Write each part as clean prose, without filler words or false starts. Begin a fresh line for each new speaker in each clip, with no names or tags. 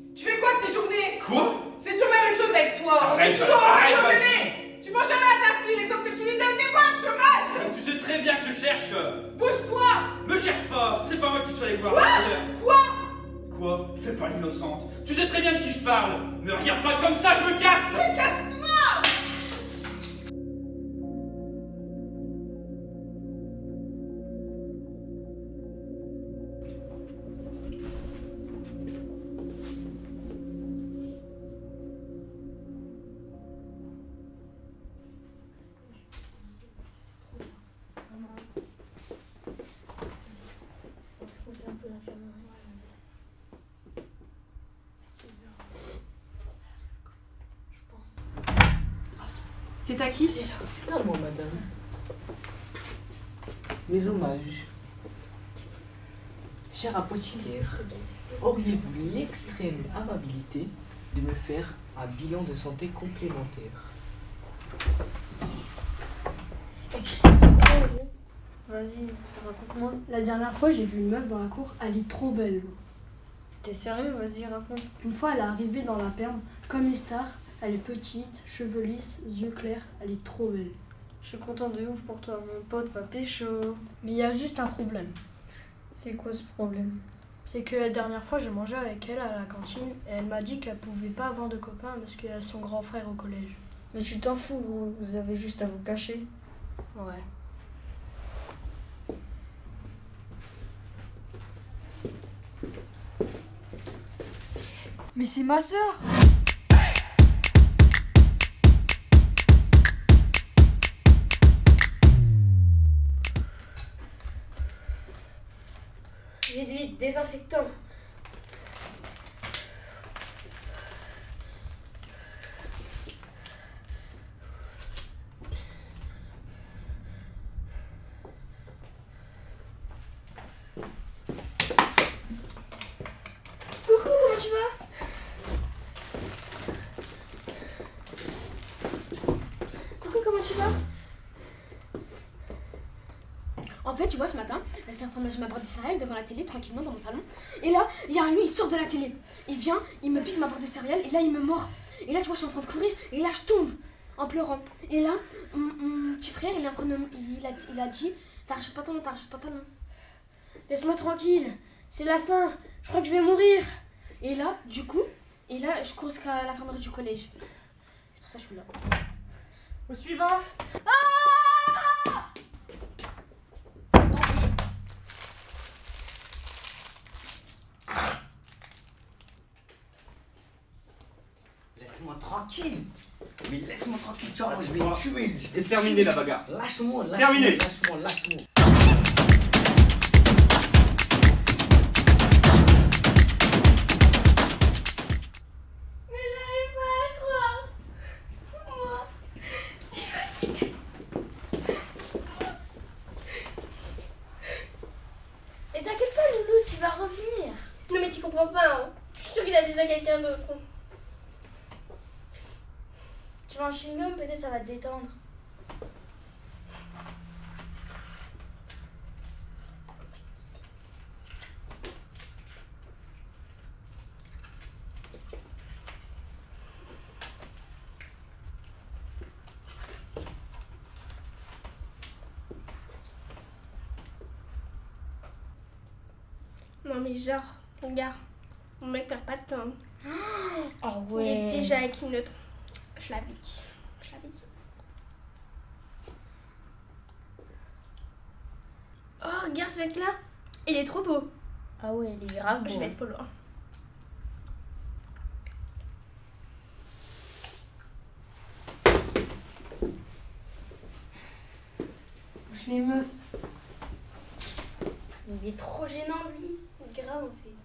Tu fais quoi de tes journées?
Quoi?
C'est toujours la même chose avec toi.
Arrête,
Tu es toujours en train de
arrête,
t'engueuler. Tu penses jamais à ta fille, l'exemple que tu lui donnes, t'es pas le chômage.
Tu sais très bien que je cherche.
Bouge-toi.
Me cherche pas, c'est pas moi qui suis allé voir.
Quoi?
Quoi? C'est pas l'innocente. Tu sais très bien de qui je parle. Me regarde pas comme ça, je me casse.
Mais casse-toi.
C'est à qui?
C'est à moi, madame. Mes hommages. Chère apothicaire, auriez-vous l'extrême amabilité de me faire un bilan de santé complémentaire?
Vas-y, raconte-moi.
La dernière fois, j'ai vu une meuf dans la cour, elle est trop belle.
T'es sérieux? Vas-y, raconte.
Une fois, elle est arrivée dans la perme, comme une star. Elle est petite, cheveux lisses, yeux clairs, elle est trop belle.
Je suis content de ouf pour toi, mon pote va pécho.
Mais il y a juste un problème.
C'est quoi ce problème?
C'est que la dernière fois, je mangeais avec elle à la cantine et elle m'a dit qu'elle pouvait pas avoir de copain parce qu'elle a son grand frère au collège.
Mais tu t'en fous, gros. Vous avez juste à vous cacher.
Ouais.
Mais c'est ma sœur!
Vite, vite, désinfectant. Coucou, comment tu vas? Coucou, comment tu vas? En fait, tu vois, ce matin, elle s'est en train de manger ma barre de céréales devant la télé, tranquillement dans mon salon. Et là, il y a un lui, il sort de la télé. Il vient, il me pique ma barre de céréales, et là, il me mord. Et là, tu vois, je suis en train de courir, et là, je tombe en pleurant. Et là, mon petit frère, il est en train de il a dit, t'arraches pas ton nom, t'arraches pas ton nom. Laisse-moi tranquille, c'est la fin, je crois que je vais mourir. Et là, du coup, je cours jusqu'à l'infirmerie du collège. C'est pour ça que je suis là.
Au suivant.
Laisse-moi tranquille. Mais laisse-moi tranquille, tu vois, moi je vais
Laisse-moi.
le tuer. Je vais
C'est terminé la bagarre.
Lâche-moi, lâche-moi.
Terminé.
Lâche-moi, lâche-moi.
Mais j'arrive pas à croire. Moi. Mais t'inquiète pas, Loulou, tu vas revenir. Non mais tu comprends pas, hein. Je suis sûre qu'il a déjà quelqu'un d'autre. Tu vas un chewing-gum, peut-être ça va te détendre. Non mais genre, regarde, mon mec perd pas de temps.
Ah
Il est déjà avec une autre. Je l'avais dit. Je l'avais dit. Oh, regarde ce mec-là. Il est trop beau.
Ah ouais, il est grave
Je
beau.
vais être follow.
Je les meufs.
Il est trop gênant, lui. Grave, en fait.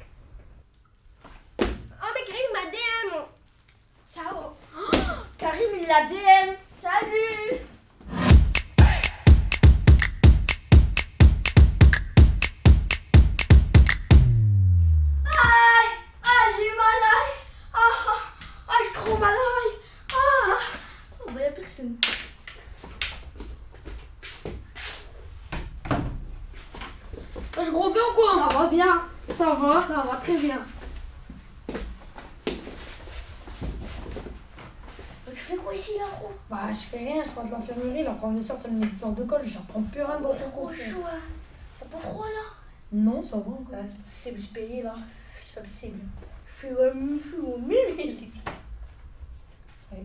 Oh, mais Karim m'a DM. Ciao. Oh, Karim, il l'a DM. Salut. Aïe. Ah, j'ai mal. Aïe. Ah, j'ai trop mal. Aïe. Ah. Oh, bah, y'a personne. Je gros bien ou quoi?
Ça va bien. Ça va très bien.
ici là, trop.
Bah, je fais rien, je passe l'infirmerie, la professeure, c'est le médecin de colle, j'apprends plus rien dans son cours.
Chaud, hein. T'as pas froid là?
Non, ça va encore.
C'est pas possible, je paye là. C'est pas possible. Je suis au mille ici.
Ouais.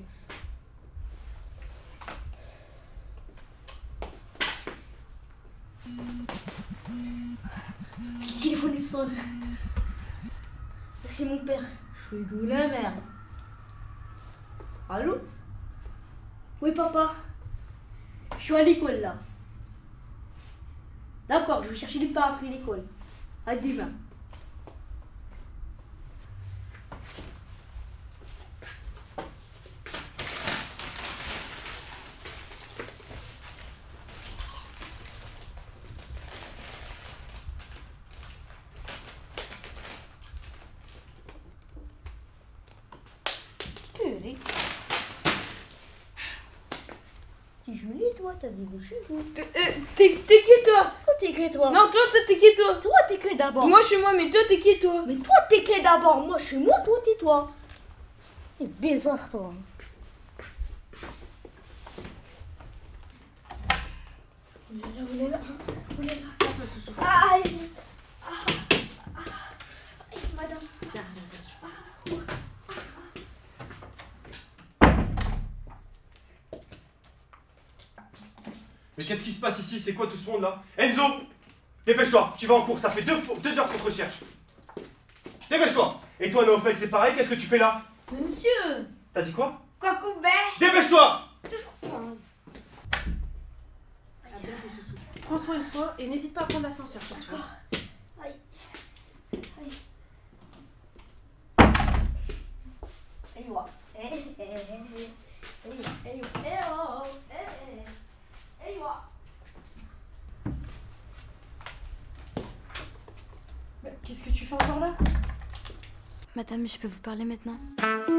Le téléphone il sonne. C'est mon père. Je suis de la merde. Allô? Oui papa. Je suis à l'école là. D'accord, je vais chercher du pain après l'école. À demain. Purée. T'es jolie toi, t'as débouché toi.
T'es qui toi?
Toi t'es qui toi?
Non, toi, t'es qui toi?
Toi t'es qui d'abord?
Moi, je suis moi, mais toi, t'es qui toi?
Mais toi t'es qui d'abord? Moi je suis moi, toi t'es toi. C'est bizarre toi. Oulala. Ça peut se souffler. Aïe. Aïe, madame. Viens.
Mais qu'est-ce qui se passe ici? C'est quoi tout ce monde là? Enzo! Dépêche-toi, tu vas en cours, ça fait 2 heures qu'on te recherche. Dépêche-toi! Et toi, Naofel, c'est pareil, qu'est-ce que tu fais là?
Mais monsieur.
T'as dit quoi?
Cocoubet.
Dépêche-toi!
Prends soin de toi et n'hésite pas à prendre l'ascenseur.
D'accord. Aïe.
Qu'est-ce que tu fais encore là?
Madame, je peux vous parler maintenant?